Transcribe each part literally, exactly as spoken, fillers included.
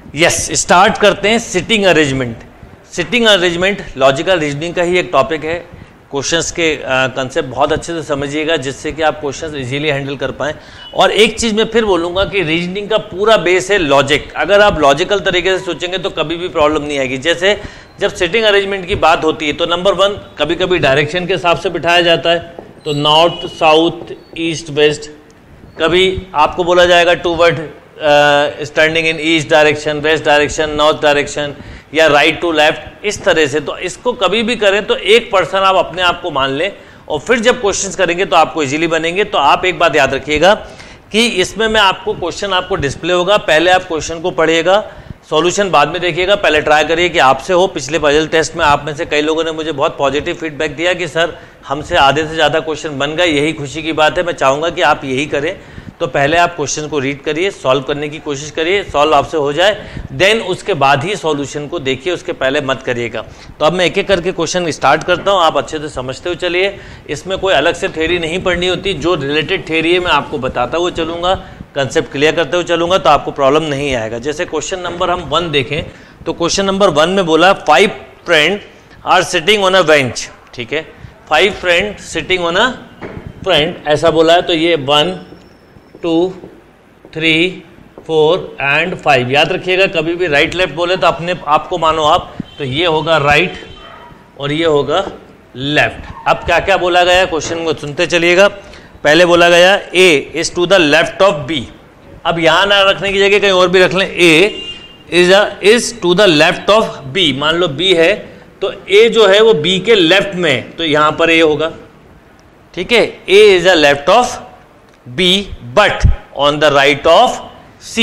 Yes, start करते हैं sitting arrangement. Sitting arrangement logical reasoning का ही एक टॉपिक है। क्वेश्चंस के कंसेप्ट बहुत अच्छे से समझिएगा जिससे कि आप क्वेश्चंस इजीली हैंडल कर पाएँ। और एक चीज़ मैं फिर बोलूँगा कि रीजनिंग का पूरा बेस है लॉजिक। अगर आप लॉजिकल तरीके से सोचेंगे तो कभी भी प्रॉब्लम नहीं आएगी। जैसे जब सिटिंग अरेंजमेंट की बात होती है तो नंबर वन, कभी कभी डायरेक्शन के हिसाब से बिठाया जाता है, तो नॉर्थ साउथ ईस्ट वेस्ट। कभी आपको बोला जाएगा toward standing in east direction, west direction, north direction, या राइट टू लेफ्ट, इस तरह से। तो इसको कभी भी करें तो एक पर्सन आप अपने आप को मान लें और फिर जब क्वेश्चंस करेंगे तो आपको इजीली बनेंगे। तो आप एक बात याद रखिएगा कि इसमें मैं आपको क्वेश्चन आपको डिस्प्ले होगा, पहले आप क्वेश्चन को पढ़िएगा, सॉल्यूशन बाद में देखिएगा। पहले ट्राई करिए कि आपसे हो। पिछले पजल टेस्ट में आप में से कई लोगों ने मुझे बहुत पॉजिटिव फीडबैक दिया कि सर हमसे आधे से ज़्यादा क्वेश्चन बन गए, यही खुशी की बात है। मैं चाहूँगा कि आप यही करें। तो पहले आप क्वेश्चन को रीड करिए, सॉल्व करने की कोशिश करिए, सॉल्व आपसे हो जाए देन उसके बाद ही सॉल्यूशन को देखिए, उसके पहले मत करिएगा। तो अब मैं एक एक करके क्वेश्चन स्टार्ट करता हूँ, आप अच्छे से समझते हुए चलिए। इसमें कोई अलग से थ्योरी नहीं पढ़नी होती, जो रिलेटेड थ्योरी है मैं आपको बताता हुआ चलूँगा, कंसेप्ट क्लियर करते हुए चलूँगा, तो आपको प्रॉब्लम नहीं आएगा। जैसे क्वेश्चन नंबर हम वन देखें तो क्वेश्चन नंबर वन में बोला five friend are sitting on a bench. ठीक है, five friend sitting on a friend ऐसा बोला है। तो ये one two three four and five. याद रखिएगा कभी भी राइट लेफ्ट बोले तो अपने आपको मानो आप, तो ये होगा राइट और ये होगा लेफ्ट। अब क्या क्या बोला गया क्वेश्चन को सुनते चलिएगा। पहले बोला गया A is to the left of B. अब यहाँ ना रखने की जगह कहीं और भी रख लें, A is is to the left of B. मान लो बी है तो ए जो है वो बी के लेफ्ट में, तो यहाँ पर ए होगा। ठीक है, A is a left of B but on the right of C.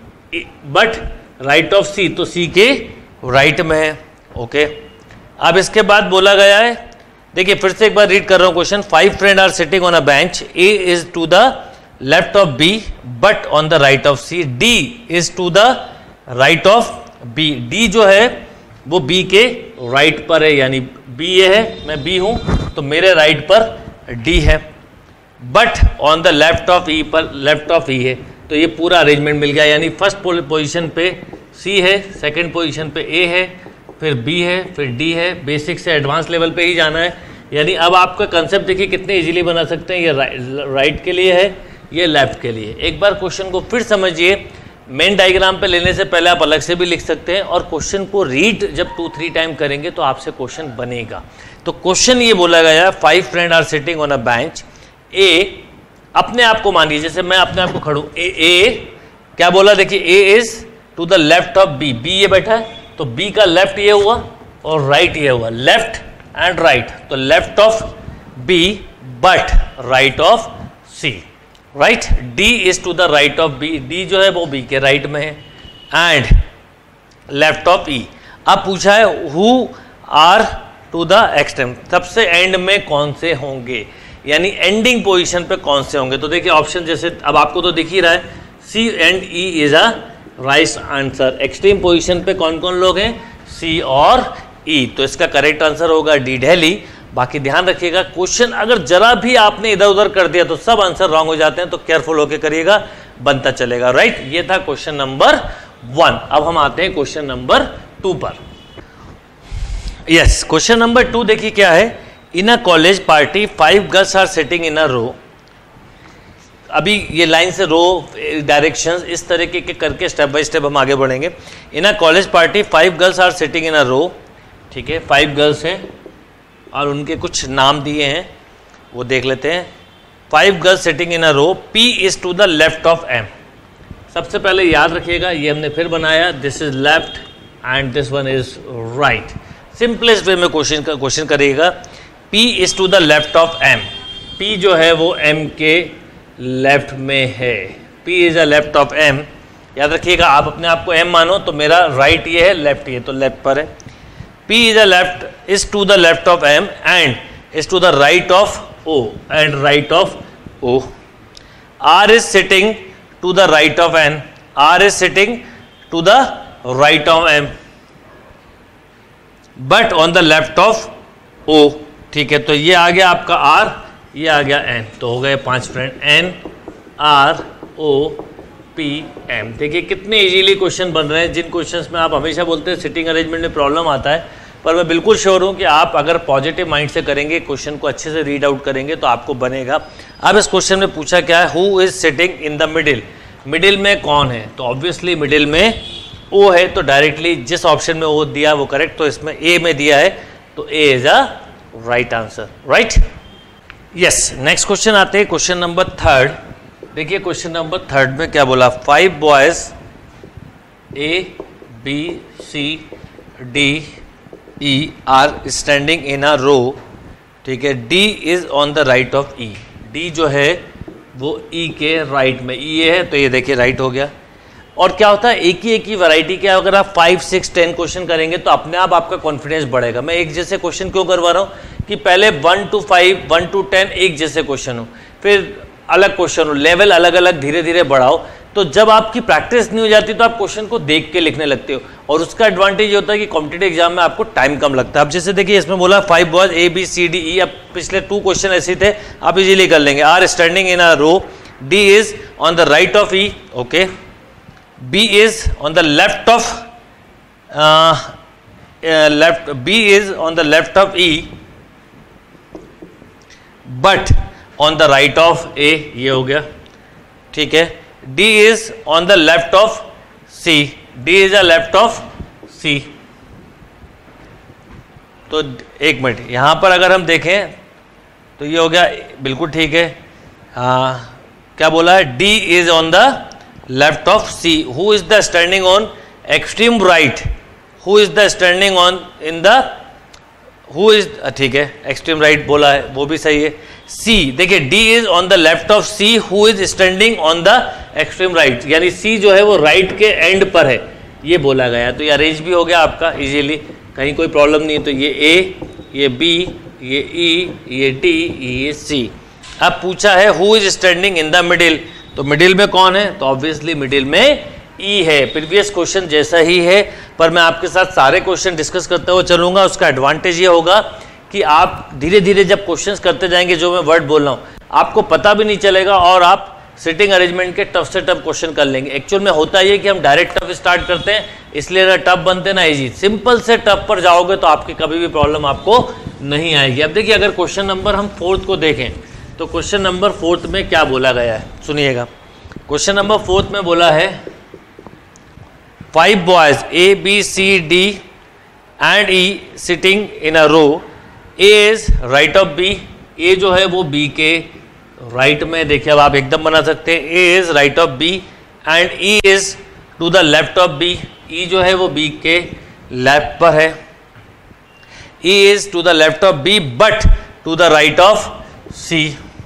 But right of C, तो सी के राइट में है। ओके, अब इसके बाद बोला गया है, देखिए फिर से एक बार रीड कर रहा हूं question. Five friend are sitting on a bench, A is to the left of B but on the right of C. D is to the right of B. D जो है वो बी के right पर है, यानी B ये है, मैं बी हूं तो मेरे राइट पर डी है। But on the left of E पर लेफ्ट ऑफ ई है, तो ये पूरा अरेंजमेंट मिल गया। यानी फर्स्ट पोजीशन पे सी है, सेकंड पोजीशन पे ए है, फिर बी है, फिर डी है। बेसिक से एडवांस लेवल पे ही जाना है। यानी अब आपका कंसेप्ट देखिए कितने इजीली बना सकते हैं। ये राइट के लिए है, ये लेफ्ट के लिए। एक बार क्वेश्चन को फिर समझिए। मेन डायग्राम पे लेने से पहले आप अलग से भी लिख सकते हैं, और क्वेश्चन को रीड जब टू थ्री टाइम करेंगे तो आपसे क्वेश्चन बनेगा। तो क्वेश्चन ये बोला गया, five friend are sitting on a bench. A अपने आप को मानिए, जैसे मैं अपने आप को खड़ू, ए ए क्या बोला, देखिए A is to the left of B. B ये बैठा है तो बी का लेफ्ट ये हुआ और राइट ये हुआ, लेफ्ट एंड राइट। तो left of B but right of C. Right, D is to the right of B. D जो है वो बी के राइट में है एंड लेफ्ट ऑफ ई। अब पूछा है who are to the extreme, सबसे एंड में कौन से होंगे, यानी एंडिंग पोजीशन पे कौन से होंगे। तो देखिए ऑप्शन जैसे अब आपको तो दिख ही रहा है, C and E is a right answer. Extreme position पे कौन कौन लोग हैं, सी और ई। तो इसका करेक्ट आंसर होगा डी, दिल्ली। बाकी ध्यान रखिएगा क्वेश्चन अगर जरा भी आपने इधर उधर कर दिया तो सब आंसर रॉन्ग हो जाते हैं, तो केयरफुल होकर करिएगा, बनता चलेगा। राइट, ये था क्वेश्चन नंबर वन। अब हम आते हैं क्वेश्चन नंबर टू पर। यस, क्वेश्चन नंबर टू देखिए क्या है। In a college party five girls are sitting in a row. अभी ये लाइन से रो डायरेक्शंस इस तरीके के करके स्टेप बाय स्टेप हम आगे बढ़ेंगे। In a college party five girls are sitting in a row. ठीक है, फाइव गर्ल्स हैं और उनके कुछ नाम दिए हैं, वो देख लेते हैं। Five girls sitting in a row, P is to the left of M. सबसे पहले याद रखिएगा ये हमने फिर बनाया, this is left and this one is right. Simplest way में क्वेश्चन का क्वेश्चन करिएगा, P is to the left of M। P जो है वो M के लेफ्ट में है। P is a left of M। याद रखिएगा आप अपने आप को M मानो तो मेरा राइट ये है, लेफ्ट ये, तो लेफ्ट पर है। P is a left is to the left of M and is to the right of O and right of O। R is sitting to the right of N। R is sitting to the right of M but on the left of O। ठीक है, तो ये आ गया आपका R, ये आ गया N, तो हो गए पांच friend, N R O P M. देखिए कितने इजीली क्वेश्चन बन रहे हैं, जिन क्वेश्चंस में आप हमेशा बोलते हैं सिटिंग अरेंजमेंट में प्रॉब्लम आता है, पर मैं बिल्कुल श्योर हूँ कि आप अगर पॉजिटिव माइंड से करेंगे, क्वेश्चन को अच्छे से रीड आउट करेंगे तो आपको बनेगा। अब इस क्वेश्चन में पूछा क्या है, who is sitting in the middle, middle में कौन है, तो ऑब्वियसली मिडिल में ओ है, तो डायरेक्टली जिस ऑप्शन में ओ दिया वो करेक्ट, तो इसमें ए में दिया है तो A is a right answer, right. Yes, next question आते हैं, क्वेश्चन नंबर थर्ड। देखिए क्वेश्चन नंबर थर्ड में क्या बोला, five boys A B C D E are standing in a row, ठीक है, D is on the right of E, D जो है वो ई के राइट में, ई है तो ये देखिए राइट हो गया। और क्या होता है, एक ही एक ही वैरायटी के अगर आप फाइव सिक्स टेन क्वेश्चन करेंगे तो अपने आप आपका कॉन्फिडेंस बढ़ेगा। मैं एक जैसे क्वेश्चन क्यों करवा रहा हूँ कि पहले one two five one two ten एक जैसे क्वेश्चन हो, फिर अलग क्वेश्चन हो, लेवल अलग अलग धीरे धीरे बढ़ाओ, तो जब आपकी प्रैक्टिस नहीं हो जाती तो आप क्वेश्चन को देख के लिखने लगते हो, और उसका एडवांटेज ये होता है कि कॉम्पिटिटिव एग्जाम में आपको टाइम कम लगता है। अब जैसे देखिए इसमें बोला five boys A B C D E, अब पिछले टू क्वेश्चन ऐसे थे, आप इजीली कर लेंगे। Are standing in a row, D is on the right of E, okay, B is on the left of uh, uh, left B is on the left of E but on the right of A, ये हो गया, ठीक है। D is on the left of C, D is a left of C। तो एक minute, यहां पर अगर हम देखें तो ये हो गया, बिल्कुल ठीक है। हाँ, क्या बोला है, D is on the left of C, who is the standing on extreme right, who is the standing on in the who is, ठीक है, extreme right बोला है, वो भी सही है। C, देखिए D is on the left of C, who is standing on the extreme right, यानी C जो है वो right के end पर है, ये बोला गया, तो ये अरेंज भी हो गया आपका इजीली, कहीं कोई प्रॉब्लम नहीं है। तो ये A, ये B, ये E, ये D, ये C। अब पूछा है who is standing in the middle, तो मिडिल में कौन है, तो ऑब्वियसली मिडिल में ई है। प्रीवियस क्वेश्चन जैसा ही है, पर मैं आपके साथ सारे क्वेश्चन डिस्कस करते हुए चलूंगा। उसका एडवांटेज ये होगा कि आप धीरे धीरे जब क्वेश्चंस करते जाएंगे, जो मैं वर्ड बोल रहा हूँ आपको पता भी नहीं चलेगा, और आप सिटिंग अरेंजमेंट के टफ से टफ क्वेश्चन कर लेंगे। एक्चुअल में होता ये कि हम डायरेक्ट टफ स्टार्ट करते हैं, इसलिए ना टफ बनते ना इजी। सिंपल से टफ पर जाओगे तो आपकी कभी भी प्रॉब्लम आपको नहीं आएगी। अब देखिए अगर क्वेश्चन नंबर हम फोर्थ को देखें तो क्वेश्चन नंबर फोर्थ में क्या बोला गया है, सुनिएगा। क्वेश्चन नंबर फोर्थ में बोला है five boys A B C D and E sitting in a row, A is right of B, A जो है वो बी के राइट में, देखिए अब आप एकदम बना सकते हैं, A is right of B and E is to the left of B, E जो है वो बी के लेफ्ट पर है, E is to the left of B but to the right of C,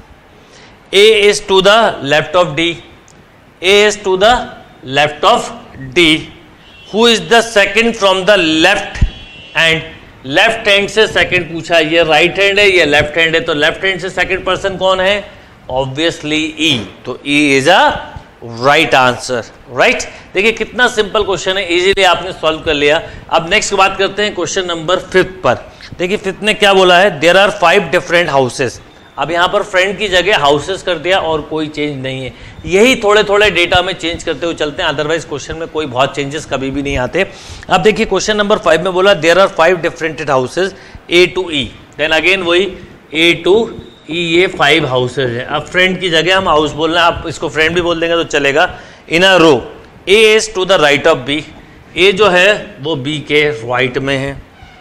A is to the left of D, A is to the left of D, who is the second from the left hand, left hand से second पूछा, ये right hand है ये left hand है, तो left hand से second person कौन है, ऑब्वियसली E, तो E is a right answer, right. देखिए कितना सिंपल क्वेश्चन है, इजीली आपने सॉल्व कर लिया। अब नेक्स्ट बात करते हैं क्वेश्चन नंबर फिफ्थ पर। देखिए फिफ्थ ने क्या बोला है, there are five different houses. अब यहाँ पर फ्रेंड की जगह हाउसेस कर दिया और कोई चेंज नहीं है, यही थोड़े थोड़े डेटा में चेंज करते हुए चलते हैं, अदरवाइज क्वेश्चन में कोई बहुत चेंजेस कभी भी नहीं आते। अब देखिए क्वेश्चन नंबर फाइव में बोला there are five different houses A to E, then again वही ए टू ई, ये फाइव हाउसेज है। अब फ्रेंड की जगह हम हाउस बोल रहे हैं, आप इसको फ्रेंड भी बोल देंगे तो चलेगा। In a row, A is to the right of B, A जो है वो बी के राइट में है,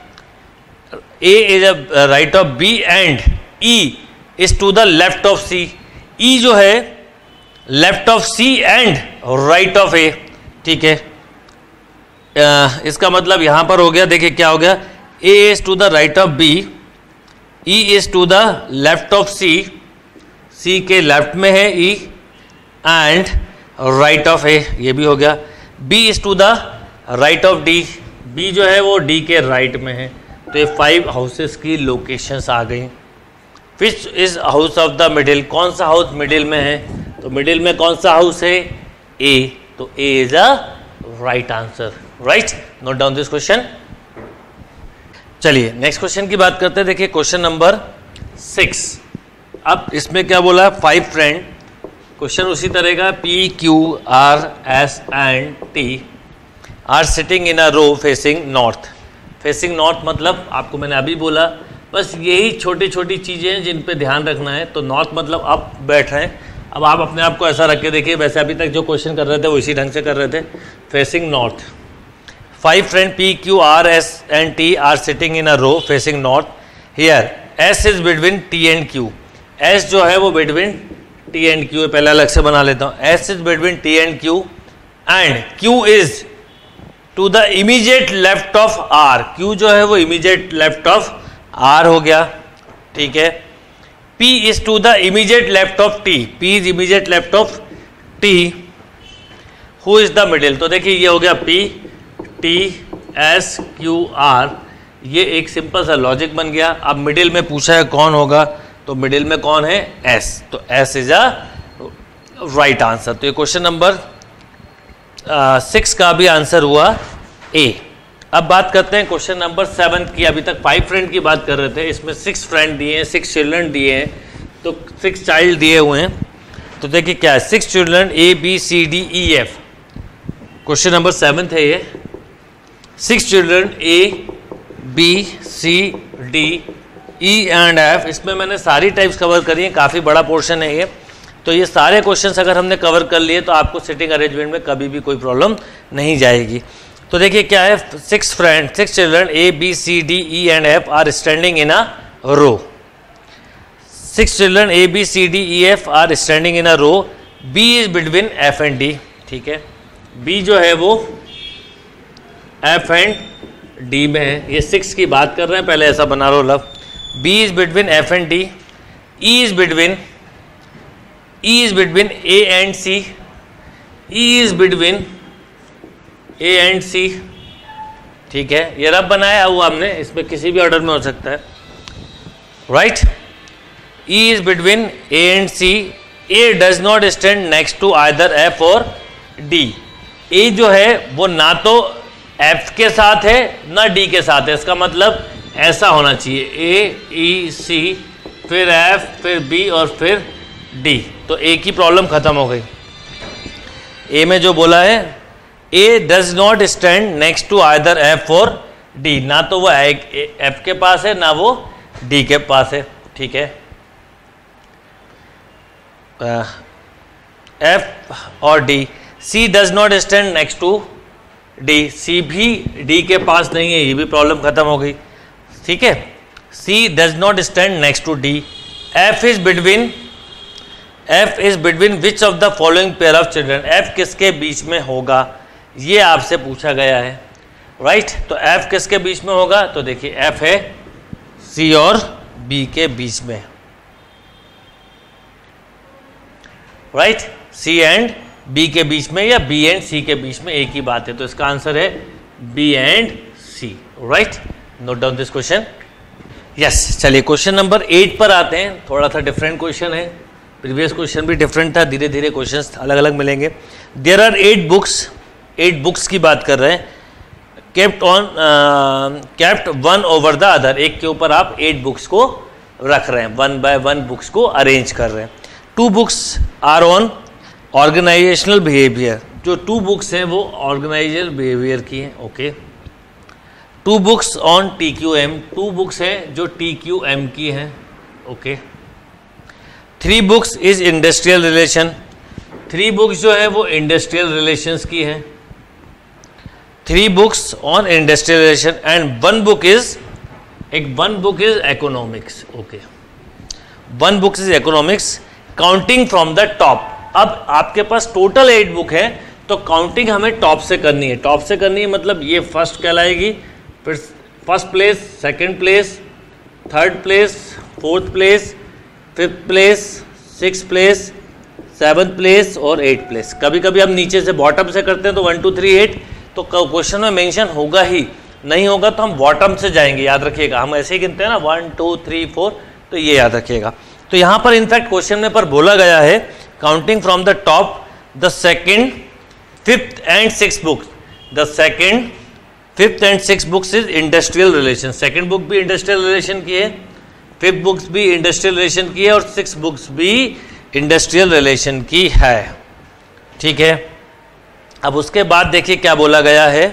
A is a right of B and E is to the left of C, E जो है left of C and right of A, ठीक है। uh, इसका मतलब यहां पर हो गया, देखिए क्या हो गया, A is to the right of B, E is to the left of C, C के लेफ्ट में है E and right of A, ये भी हो गया। B is to the right of D, B जो है वो डी के राइट में है, तो ये फाइव हाउसेस की लोकेशंस आ गई। Which is house of the middle, कौन सा हाउस मिडिल में है, तो मिडिल में कौन सा हाउस है, ए, तो A is a right answer, right. Note down this question. चलिए नेक्स्ट क्वेश्चन की बात करते हैं। देखिए क्वेश्चन नंबर सिक्स। अब इसमें क्या बोला, फाइव फ्रेंड क्वेश्चन उसी तरह का, P Q R S and T are sitting in a row facing north. Facing north मतलब आपको मैंने अभी बोला, बस यही छोटी छोटी चीज़ें हैं जिन पे ध्यान रखना है। तो नॉर्थ मतलब अप बैठ रहे हैं। अब आप अपने आप को ऐसा रख के देखिए, वैसे अभी तक जो क्वेश्चन कर रहे थे वो इसी ढंग से कर रहे थे। Facing north, five friend P Q R S and T are sitting in a row facing north. Here S is between T and Q. S जो है वो बिटवीन टी एंड क्यू है, पहले अलग से बना लेता हूँ। S is between T and Q and Q is to the immediate left of R. Q जो है वो इमीडिएट लेफ्ट ऑफ आर हो गया, ठीक है। P is to the immediate left of T. P is immediate left of T. Who is the middle? तो देखिए ये हो गया P, T, S, Q, R. ये एक सिंपल सा लॉजिक बन गया। अब मिडिल में पूछा है कौन होगा, तो मिडिल में कौन है? S. तो S is a right answer. तो ये क्वेश्चन नंबर सिक्स का भी आंसर हुआ A। अब बात करते हैं क्वेश्चन नंबर सेवन की। अभी तक फाइव फ्रेंड की बात कर रहे थे, इसमें सिक्स फ्रेंड दिए हैं, सिक्स चिल्ड्रन दिए हैं, तो सिक्स चाइल्ड दिए हुए हैं। तो देखिए क्या है, six children A B C D E F. Question number seven है ये। Six children A B C D E and F. इसमें मैंने सारी टाइप्स कवर करी हैं, काफ़ी बड़ा पोर्शन है ये। तो ये सारे क्वेश्चंस अगर हमने कवर कर लिए तो आपको सिटिंग अरेंजमेंट में कभी भी कोई प्रॉब्लम नहीं जाएगी। तो देखिए क्या है, six friend six children A B C D E and F are standing in a row. Six children A B C D E F are standing in a row. B is between F and D, ठीक है। B जो है वो F and D में है। ये six की बात कर रहे हैं, पहले ऐसा बना लो लव। B is between F and D. E is between E is between A and C. E is between A and C, ठीक है। ये रब बनाया हुआ हमने, इसमें किसी भी ऑर्डर में हो सकता है, right. E is between A and C. A does not stand next to either F और डी। ए जो है वो ना तो एफ के साथ है ना डी के साथ है। इसका मतलब ऐसा होना चाहिए, ए ई सी फिर एफ फिर बी और फिर डी। तो ए की प्रॉब्लम खत्म हो गई। ए में जो बोला है, A does not stand next to either F और डी। ना तो वो एफ के पास है ना वो डी के पास है, ठीक है। एफ और D. C does not stand next to D. C भी डी के पास नहीं है, ये भी प्रॉब्लम खत्म हो गई, ठीक है। C does not stand next to D. F is between F is between which of the following pair of children. F किसके बीच में होगा, ये आपसे पूछा गया है, राइट। तो एफ किसके बीच में होगा, तो देखिए एफ है सी और बी के बीच में, राइट। सी एंड बी के बीच में या बी एंड सी के बीच में, एक ही बात है। तो इसका आंसर है B and C, right. Note down this question. Yes, चलिए क्वेश्चन नंबर एट पर आते हैं। थोड़ा सा डिफरेंट क्वेश्चन है, प्रीवियस क्वेश्चन भी डिफरेंट था, धीरे धीरे क्वेश्चंस अलग अलग मिलेंगे। There are eight books. Eight books की बात कर रहे हैं। Kept on kept one over the other. एक के ऊपर आप एट बुक्स को रख रहे हैं, वन बाय वन बुक्स को अरेंज कर रहे हैं। Two books are on organisational behaviour. जो टू बुक्स हैं वो ऑर्गेनाइजल बिहेवियर की हैं, okay. Two books on T Q M. Two books हैं जो टी क्यू एम की हैं, okay. Three books is industrial relation. Three books जो है वो इंडस्ट्रियल रिलेशंस की हैं। Three books on industrial relation and one book is एक one book is economics, okay. One book is economics. Counting from the top. अब आपके पास total eight book है, तो काउंटिंग हमें टॉप से करनी है। टॉप से करनी है मतलब ये फर्स्ट कहलाएगी, फिर first place, second place, third place, fourth place, fifth place, six place, seventh place और एट प्लेस। कभी कभी हम नीचे से बॉटम से करते हैं तो वन टू थ्री एट, तो क्वेश्चन में मेंशन होगा ही, नहीं होगा तो हम बॉटम से जाएंगे, याद रखिएगा। हम ऐसे ही गिनते हैं ना, वन टू थ्री फोर, तो ये याद रखिएगा। तो यहाँ पर इनफैक्ट क्वेश्चन में पर बोला गया है counting from the top the second fifth and six books. The second fifth and six books is industrial relation. Second book भी इंडस्ट्रियल रिलेशन की है, फिफ्थ बुक्स भी इंडस्ट्रियल रिलेशन की है और सिक्स बुक्स भी इंडस्ट्रियल रिलेशन की है। ठीक है, अब उसके बाद देखिए क्या बोला गया है,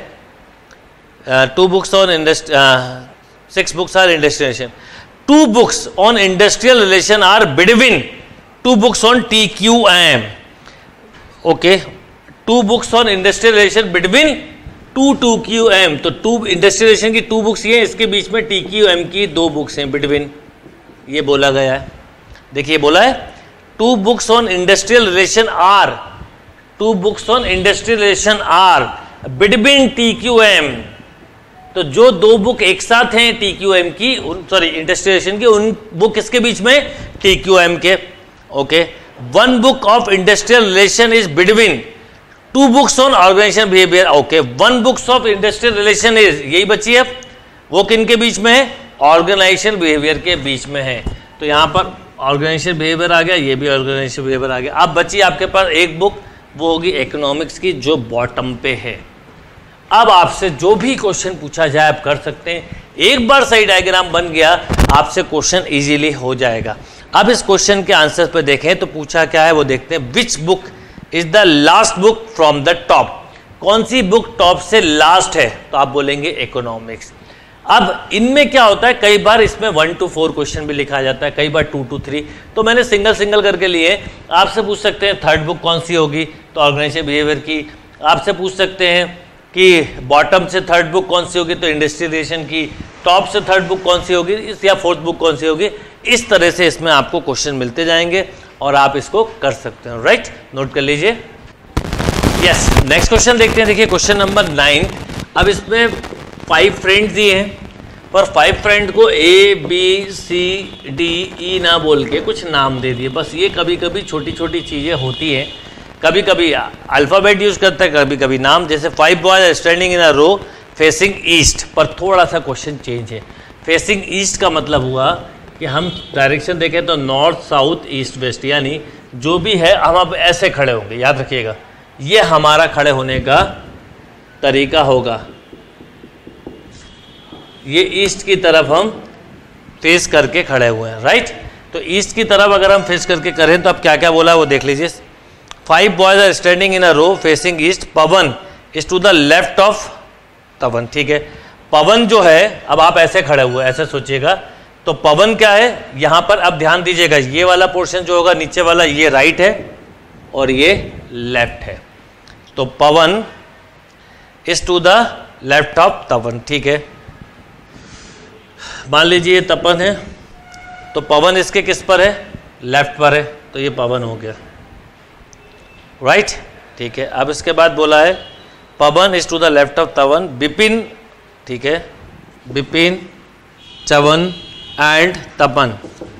two books on industry six books are industrial relation, two books on industrial relation are between two books on T Q M. Okay, two books on industrial relation between two two Q M, तो two industrial relation की two books ये, इसके बीच में T Q M की दो books हैं between, ये बोला गया है। देखिए बोला है two books on industrial relation are, two books on industrial relation are between T Q M, तो जो दो बुक एक साथ हैं टी क्यू एम की, सॉरी इंडस्ट्रियल रिलेशन की, उन बुक किसके बीच में, टी क्यू एम के। Okay, one book of industrial relation is between two books on organisation behaviour. Okay, one books of industrial relation is, यही बची है, वो किन के बीच में है, ऑर्गेनाइजेशन बिहेवियर के बीच में है। तो यहाँ पर ऑर्गेनाइजेशन बिहेवियर आ गया, ये भी ऑर्गेनाइजेशन बिहेवियर आ गया। अब बची आपके पास एक बुक, वो होगी इकोनॉमिक्स की, जो बॉटम पे है। अब आपसे जो भी क्वेश्चन पूछा जाए आप कर सकते हैं, एक बार सही डायग्राम बन गया आपसे क्वेश्चन इजीली हो जाएगा। अब इस क्वेश्चन के आंसर पे देखें तो पूछा क्या है वो देखते हैं, which book is the last book from the top, कौन सी बुक टॉप से लास्ट है, तो आप बोलेंगे इकोनॉमिक्स। अब इनमें क्या होता है, कई बार इसमें वन टू फोर क्वेश्चन भी लिखा जाता है, कई बार टू टू थ्री, तो मैंने सिंगल सिंगल करके लिए। आपसे पूछ सकते हैं थर्ड बुक कौन सी होगी, तो ऑर्गेनाइजेशन बिहेवियर की। आपसे पूछ सकते हैं कि बॉटम से थर्ड बुक कौन सी होगी, तो इंडस्ट्रियल रिलेशन की। टॉप से थर्ड बुक कौन सी होगी, या फोर्थ बुक कौन सी होगी। इस तरह से इसमें आपको क्वेश्चन मिलते जाएंगे और आप इसको कर सकते हो। राइट, नोट कर लीजिए। यस, नेक्स्ट क्वेश्चन देखते हैं। देखिए क्वेश्चन नंबर नाइन। अब इसमें फाइव फ्रेंड्स दिए हैं, पर फाइव फ्रेंड को ए बी सी डी ई ना बोल के कुछ नाम दे दिए। बस ये कभी कभी छोटी छोटी चीज़ें होती हैं, कभी कभी अल्फ़ाबेट यूज़ करता है, कभी कभी नाम। जैसे five boys are standing in a row facing east, पर थोड़ा सा क्वेश्चन चेंज है। फेसिंग ईस्ट का मतलब हुआ कि हम डायरेक्शन देखें तो नॉर्थ साउथ ईस्ट वेस्ट, यानी जो भी है हम अब ऐसे खड़े होंगे। याद रखिएगा, ये हमारा खड़े होने का तरीका होगा। ये ईस्ट की तरफ हम फेस करके खड़े हुए हैं। राइट, तो ईस्ट की तरफ अगर हम फेस करके करें तो अब क्या क्या बोला वो देख लीजिए। Five boys are standing in a row facing east, Pawan is to the left of Tavan. ठीक है, पवन जो है, अब आप ऐसे खड़े हुए, ऐसे सोचिएगा, तो पवन क्या है यहाँ पर, अब ध्यान दीजिएगा, ये वाला पोर्शन जो होगा नीचे वाला, ये राइट है और ये लेफ्ट है। तो Pawan is to the left of Tavan. ठीक है, मान लीजिए ये तपन है, तो पवन इसके किस पर है, लेफ्ट पर है, तो ये पवन हो गया। राइट, ठीक है। अब इसके बाद बोला है Pawan is to the left of Tavan, Bipin, ठीक है, बिपिन, चवन एंड तपन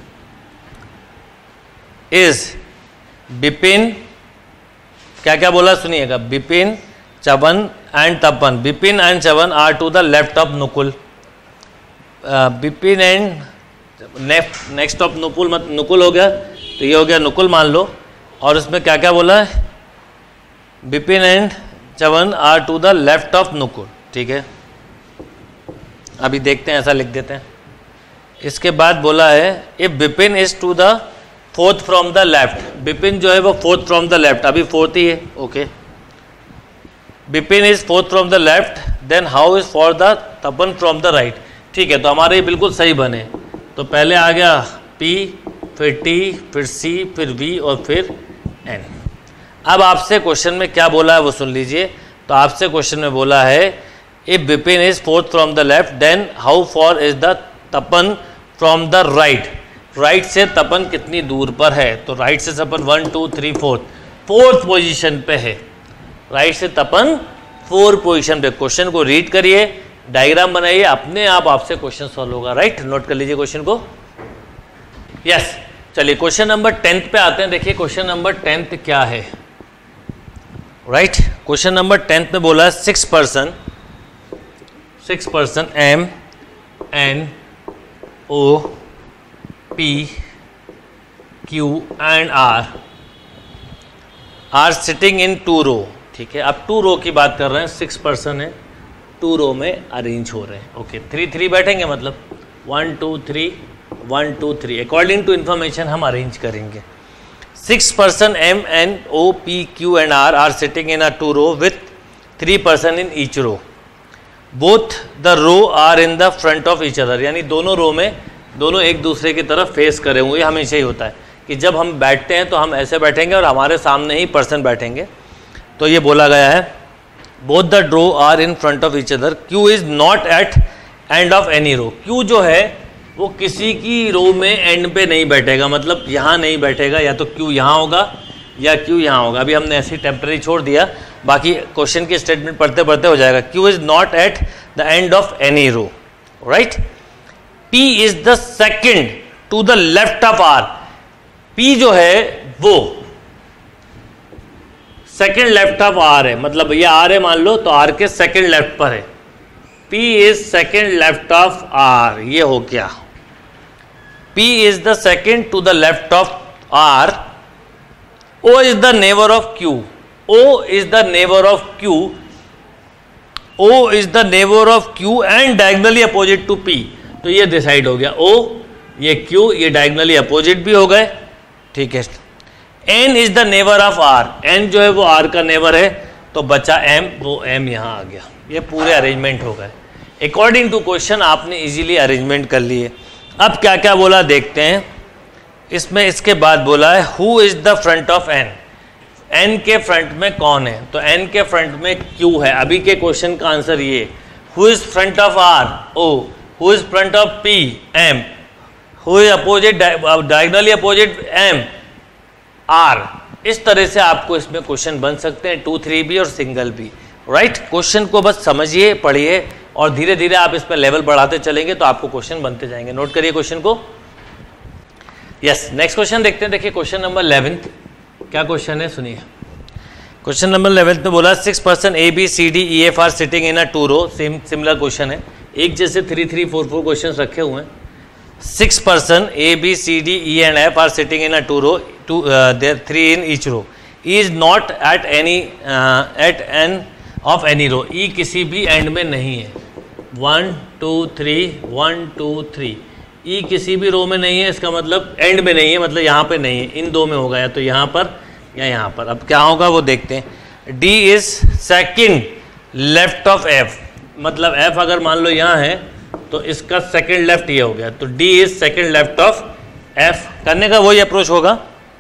इज, बिपिन क्या क्या बोला सुनिएगा, Bipin, Chavan and Tapan, Bipin and Chavan are to the left of Nukul. Bipin and next next of Nukul, मत नुकुल हो गया, तो ये हो गया नुकुल मान लो। और इसमें क्या क्या बोला है, Bipin and Chavan are to the left of Nukul. ठीक है, अभी देखते हैं, ऐसा लिख देते हैं। इसके बाद बोला है if Bipin is to the fourth from the left, Bipin जो है वो फोर्थ फ्रॉम द लेफ्ट, अभी फोर्थ ही है। Okay, Bipin is fourth from the left, then how is far the Tapan from the right. ठीक है, तो हमारे ये बिल्कुल सही बने। तो पहले आ गया P, फिर T, फिर C, फिर V और फिर N। अब आपसे क्वेश्चन में क्या बोला है वो सुन लीजिए। तो आपसे क्वेश्चन में बोला है if Bipin is fourth from the left, then how far is the Tapan from the right. Right से तपन कितनी दूर पर है, तो राइट से Tapan one two three fourth, fourth position पे है। राइट से तपन फोर पोजीशन पे। क्वेश्चन को रीड करिए, डायग्राम बनाइए, अपने आप आपसे क्वेश्चन सॉल्व होगा। राइट, नोट कर लीजिए क्वेश्चन को। यस, चलिए क्वेश्चन नंबर टेंथ पे आते हैं। देखिए क्वेश्चन नंबर टेंथ क्या है। राइट, क्वेश्चन नंबर टेंथ में बोला है six person six person M N O P Q and R are sitting in two row. ठीक है, अब टू रो की बात कर रहे हैं, सिक्स पर्सन है, टू रो में अरेंज हो रहे हैं। ओके, थ्री थ्री बैठेंगे, मतलब one two three one two three, according to information हम अरेंज करेंगे। Six person M, N, O, P, Q and R are sitting in a two row with three person in each row. Both the row are in the front of each other. यानी दोनों रो में दोनों एक दूसरे की तरफ face करे हुए. ये हमेशा ही होता है कि जब हम बैठते हैं तो हम ऐसे बैठेंगे और हमारे सामने ही पर्सन बैठेंगे. तो ये बोला गया है both the row are in front of each other. Q is not at end of any row. Q जो है वो किसी की रो में एंड पे नहीं बैठेगा, मतलब यहाँ नहीं बैठेगा. या तो Q यहाँ होगा या Q यहाँ होगा. अभी हमने ऐसी टेम्पररी छोड़ दिया, बाकी क्वेश्चन की स्टेटमेंट पढ़ते पढ़ते हो जाएगा. Q is not at the end of any row, right. P is the second to the left of R. P जो है वो सेकेंड लेफ्ट ऑफ R है, मतलब ये R है मान लो, तो R के सेकेंड लेफ्ट पर है. P is second left of R. ये हो गया. P is the second to the left of R. O is the neighbor of Q. O is the neighbor of Q. O is the neighbor of Q and diagonally opposite to P. तो ये decide हो गया. O, ये Q, ये diagonally opposite भी हो गए, ठीक है. N is the neighbor of R. N जो है वो R का नेबर है, तो बचा M, वो M यहाँ आ गया. ये पूरे अरेंजमेंट हो गए. अकॉर्डिंग टू क्वेश्चन आपने इजीली अरेंजमेंट कर लिए. अब क्या क्या बोला देखते हैं. इसमें इसके बाद बोला है who is the front of N. N के फ्रंट में कौन है, तो एन के फ्रंट में क्यू है. अभी के क्वेश्चन का आंसर ये. Who is front of R, O. Who is front of P, M. Who is opposite, diagonally opposite M, R. इस तरह से आपको इसमें क्वेश्चन बन सकते हैं, टू थ्री भी और सिंगल भी, राइट. क्वेश्चन को बस समझिए, पढ़िए और धीरे धीरे आप इस पर लेवल बढ़ाते चलेंगे तो आपको क्वेश्चन बनते जाएंगे. नोट करिए क्वेश्चन को. यस, नेक्स्ट क्वेश्चन देखते हैं. देखिए क्वेश्चन नंबर इलेवेंथ. क्या क्वेश्चन है सुनिए. क्वेश्चन नंबर इलेवेंथ में बोला six person A B C D E F are sitting in a two row. Same similar question है, एक जैसे three three four four question रखे हुए हैं. Six person A B C D E and F are sitting in a two row, two there three in each row. E is not at any at an of any row. E किसी भी end में नहीं है. One two three, one two three. E किसी भी रो में नहीं है, इसका मतलब एंड में नहीं है, मतलब यहाँ पे नहीं है. इन दो में होगा, या तो यहाँ पर या यहाँ पर. अब क्या होगा वो देखते हैं. D is second left of F, मतलब एफ अगर मान लो यहाँ है तो इसका सेकेंड लेफ्ट ये हो गया. तो D is second left of F. करने का वही अप्रोच होगा.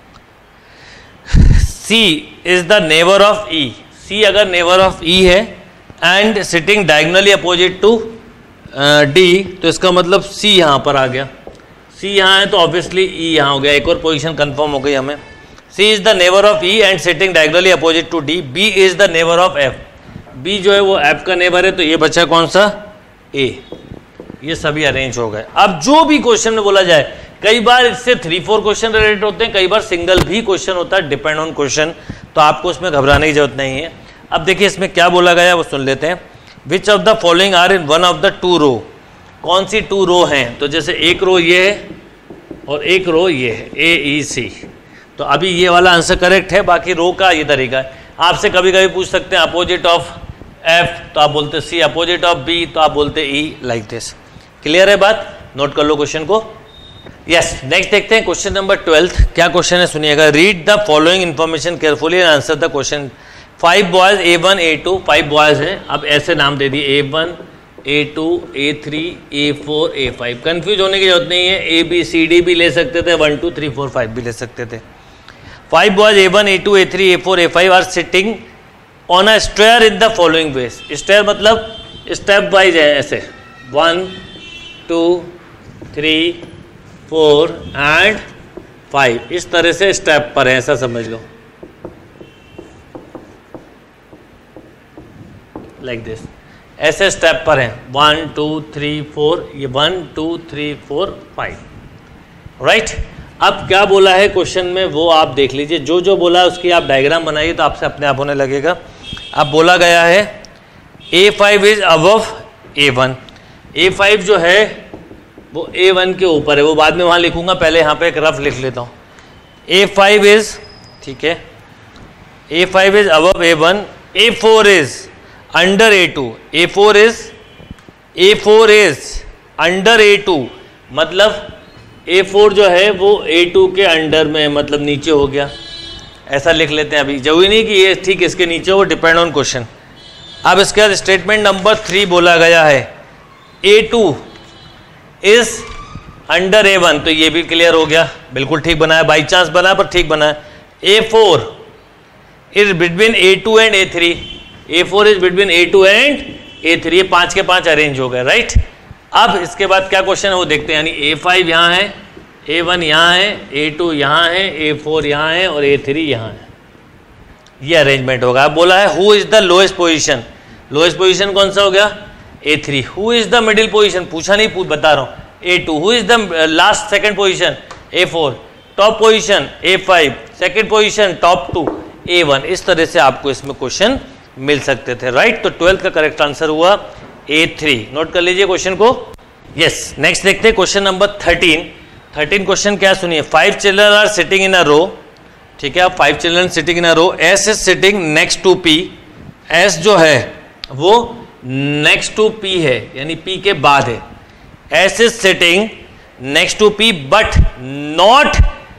C is the neighbour of E. C अगर नेबर ऑफ ई है and sitting diagonally opposite to D, तो इसका मतलब C यहाँ पर आ गया. C यहाँ है तो ऑब्वियसली E यहाँ हो गया. एक और पोजीशन कंफर्म हो गई हमें. C is the neighbour of E and sitting diagonally opposite to D. B is the neighbour of F. B जो है वो F का नेबर है, तो ये बचा कौन सा, A. ये सभी अरेंज हो गए. अब जो भी क्वेश्चन में बोला जाए, कई बार इससे थ्री फोर क्वेश्चन रिलेटेड होते हैं, कई बार सिंगल भी क्वेश्चन होता है, डिपेंड ऑन क्वेश्चन. तो आपको उसमें घबराने की जरूरत नहीं है. अब देखिए इसमें क्या बोला गया वो सुन लेते हैं. Which of the following are in one of the two row. कौन सी टू रो हैं, तो जैसे एक रो ये है और एक रो ये है, ए ई सी. तो अभी ये वाला आंसर करेक्ट है, बाकी रो का ये तरीका है. आपसे कभी कभी पूछ सकते हैं अपोजिट ऑफ एफ, तो आप बोलते सी. अपोजिट ऑफ बी, तो आप बोलते ई. Like this. क्लियर है बात. नोट कर लो क्वेश्चन को. यस, नेक्स्ट देखते हैं क्वेश्चन नंबर ट्वेल्थ. क्या क्वेश्चन है सुनिएगा. Read the following information carefully and answer the question. Five boys A one A two. Five boys हैं, अब ऐसे नाम दे दिए A one A two A three A four A five. Confuse होने की जरूरत नहीं है. ए बी सी डी भी ले सकते थे, one two three four five भी ले सकते थे. Five boys A one A two A three A four A five are sitting on a stair in the following ways. Stair मतलब स्टेप वाइज है, ऐसे one two three four and five. इस तरह से स्टेप पर है, ऐसा समझ लो. लाइक दिस, ऐसे स्टेप पर हैं. वन टू थ्री फोर, ये one two three four five, right. अब क्या बोला है क्वेश्चन में वो आप देख लीजिए. जो जो बोला है उसकी आप डायग्राम बनाइए तो आपसे अपने आप होने लगेगा. अब बोला गया है A five is above A one. A five जो है वो ए वन के ऊपर है, वो बाद में वहाँ लिखूंगा, पहले यहाँ पे एक रफ लिख लेता हूँ. ए फाइव इज, ठीक है, A five is above A one. A four is under A two. A four is A four is under A two, मतलब ए फोर जो है वो ए टू के अंडर में, मतलब नीचे हो गया, ऐसा लिख लेते हैं। अभी जरूरी नहीं कि ये ठीक इसके नीचे हो, डिपेंड ऑन क्वेश्चन। अब इसके बाद स्टेटमेंट नंबर थ्री बोला गया है A two is under A one, तो ये भी क्लियर हो गया, बिल्कुल ठीक बनाया, बाई चांस बना पर ठीक बनाया। A four is between A two and A three, A four is between A two and A three, ये पाँच के पाँच अरेंज हो गए, राइट। अब इसके बाद क्या क्वेश्चन है वो देखते हैं, यानी ए फाइव यहाँ है, ए वन यहाँ है, ए टू यहाँ है, ए फोर यहाँ है और ए थ्री यहाँ है, ये अरेंजमेंट होगा। अब बोला है who is the lowest position, lowest position कौन सा हो गया, A three. Who is the middle position, पूछा नहीं पूछ बता रहा हूँ, A two. Who is the last second position, A four. Top position A five, second position top two A one. इस तरह से आपको इसमें क्वेश्चन मिल सकते थे, राइट। तो ट्वेल्थ का करेक्ट आंसर हुआ ए थ्री। नोट कर लीजिए क्वेश्चन को। यस, नेक्स्ट देखते हैं question number thirteen. Thirteen question क्या सुनिए, five children are sitting in a row, ठीक है, five children sitting in a row, S is sitting next to P, S जो है वो नेक्स्ट टू पी है, यानी पी के बाद है। S is sitting next to P but not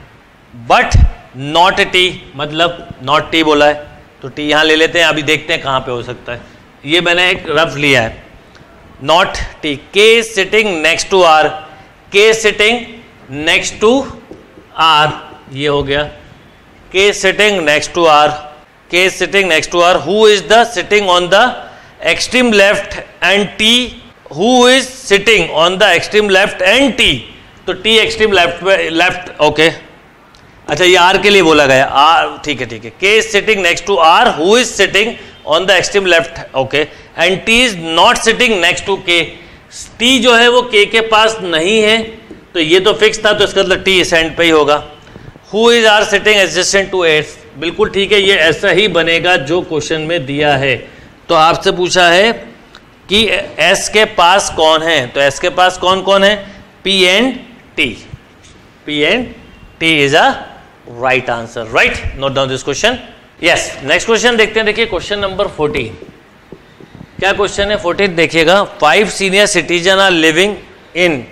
but not T, मतलब नॉट टी बोला है तो टी यहां ले लेते हैं, अभी देखते हैं कहां पे हो सकता है। ये मैंने एक रफ लिया है, नॉट टी। के is sitting next to are, के सिटिंग नेक्स्ट टू आर, ये हो गया, के सिटिंग नेक्स्ट टू आर, के sitting next to R. Who is the sitting on the extreme left and T, who is sitting on the extreme left and T, तो T extreme left left okay. अच्छा, ये are के लिए बोला गया, are, ठीक है ठीक है। K is sitting next to R, who is sitting on the extreme left, okay, and T is not sitting next to K. T जो है वो के के पास नहीं है, तो ये तो फिक्स था, तो इसका मतलब टी इस एंड पे ही होगा। Who is R sitting adjacent to S, बिल्कुल ठीक है, ये ऐसा ही बनेगा जो क्वेश्चन में दिया है। तो आपसे पूछा है कि एस के पास कौन है, तो एस के पास कौन कौन है, P and T, P and T is a right answer, right. Note down this question. Yes, next question देखते हैं। देखिए क्वेश्चन नंबर फोर्टीन, क्या क्वेश्चन है फोर्टीन देखिएगा। Five senior citizen are living in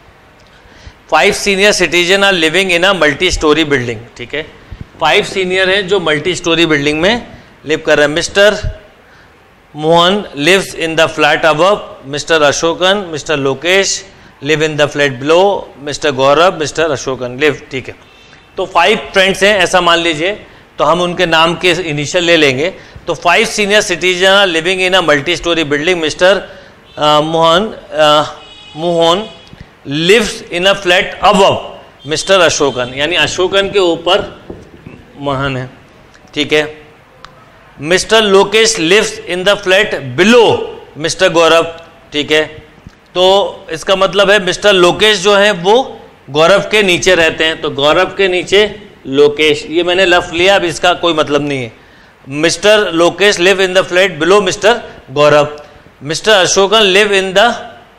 five senior citizen are living in a multi storey building, ठीक है। Five senior हैं जो मल्टी स्टोरी बिल्डिंग में लिव कर रहे हैं। Mister Mohan lives in the flat above, mister Ashokan, mister Lokesh live in the flat below, mister Gaurav, mister Ashokan live, ठीक है। तो फाइव फ्रेंड्स हैं ऐसा मान लीजिए, तो हम उनके नाम के इनिशियल ले लेंगे। तो five senior citizen are living in a multi storey building. Mister Mohan Mohan lives in a flat above mister Ashokan, यानी अशोकन के ऊपर मोहन है, ठीक है। Mister Lokesh lives in the flat below mister Gaurav, ठीक है। तो इसका मतलब है मिस्टर लोकेश जो है वो गौरव के नीचे रहते हैं, तो गौरव के नीचे लोकेश, ये मैंने लफ लिया, अब इसका कोई मतलब नहीं है। Mister Lokesh live in the flat below mister Gaurav. Mister Ashokan live in the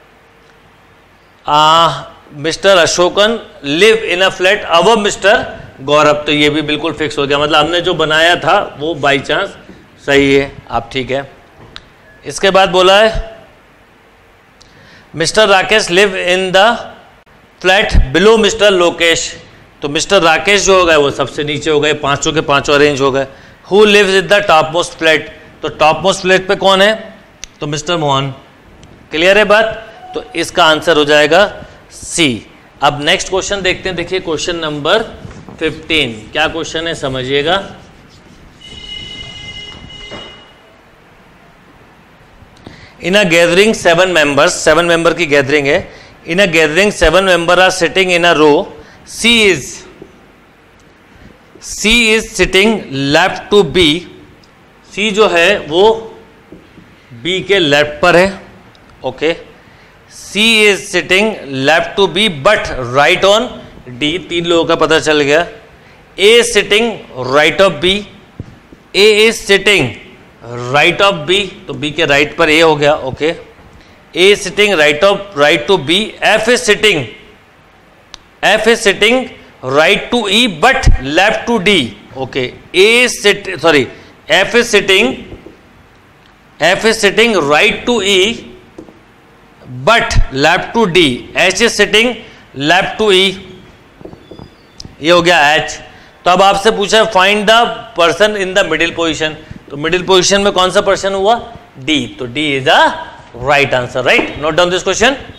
mister Ashokan live in a flat above mister Gaurav, तो ये भी बिल्कुल फिक्स हो गया, मतलब हमने जो बनाया था वो बाई चांस सही है, आप ठीक है। इसके बाद बोला है mister Rakesh live in the flat below mister Lokesh, तो मिस्टर राकेश जो हो गए वो सबसे नीचे हो गए, पांचों के पांचों अरेंज हो गए। Who lives in the top most flat, तो टॉप मोस्ट फ्लैट पे कौन है, तो मिस्टर मोहन। क्लियर है बात, तो इसका आंसर हो जाएगा सी। अब नेक्स्ट क्वेश्चन देखते हैं। देखिए क्वेश्चन नंबर फिफ्टीन, क्या क्वेश्चन है समझिएगा। In a gathering seven members, seven member की गैदरिंग है। In a gathering seven member are sitting in a row, C is C is sitting left to B, C जो है वो B के left पर है, okay. C is sitting left to B but right on D, तीन लोगों का पता चल गया। A sitting right of B, A is sitting right of B, तो बी के राइट पर ए हो गया, okay. A sitting right of right to B, F is sitting F is sitting right to E but left to D, okay. A sit sorry F is sitting F is sitting right to E but left to D, H is sitting left to E, ये हो गया H. तो अब आपसे पूछा है find the person in the middle position, तो middle position में कौन सा पर्सन हुआ, डी, तो D is the right answer, right. Note down this question.